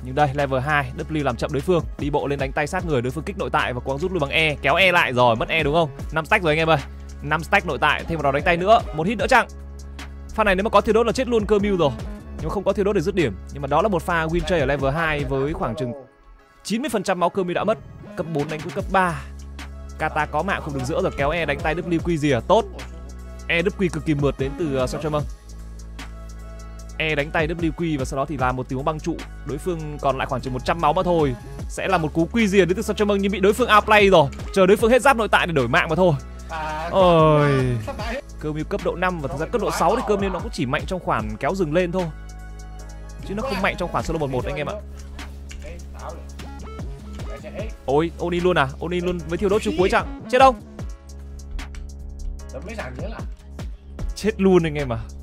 Nhưng đây level 2, W làm chậm đối phương, đi bộ lên đánh tay sát người, đối phương kích nội tại và cố gắng rút lui bằng E, kéo E lại rồi, mất E đúng không? 5 stack rồi anh em ơi. 5 stack nội tại, thêm một đòn đánh tay nữa, một hit nữa chăng? Pha này nếu mà có thiêu đốt là chết luôn cơ mưu rồi. Nhưng mà không có thiêu đốt để dứt điểm. Nhưng mà đó là một pha win trade ở level 2 với khoảng chừng 90% máu cơ mưu đã mất. Cấp 4 đánh với cấp 3. Kata có mạng không đứng giữa rồi, kéo E đánh tay W rìa tốt. EW cực kỳ mượt đến từ Sochamong. E đánh tay WQ và sau đó thì làm một tiếng băng trụ. Đối phương còn lại khoảng chừng 100 máu mà thôi. Sẽ là một cú quy rìa đến từ Sochamong nhưng bị đối phương outplay rồi. Chờ đối phương hết giáp nội tại để đổi mạng mà thôi. Ôi. Cơ mưu cấp độ 5 và thực ra cấp độ 6 thì cơ mưu nó cũng chỉ mạnh trong khoản kéo rừng lên thôi. Chứ nó không mạnh trong khoản solo 1-1 anh em ạ. Ôi, Oni luôn à? Oni luôn với thiêu đốt chú cuối chẳng? Chết không? Chết luôn anh em à.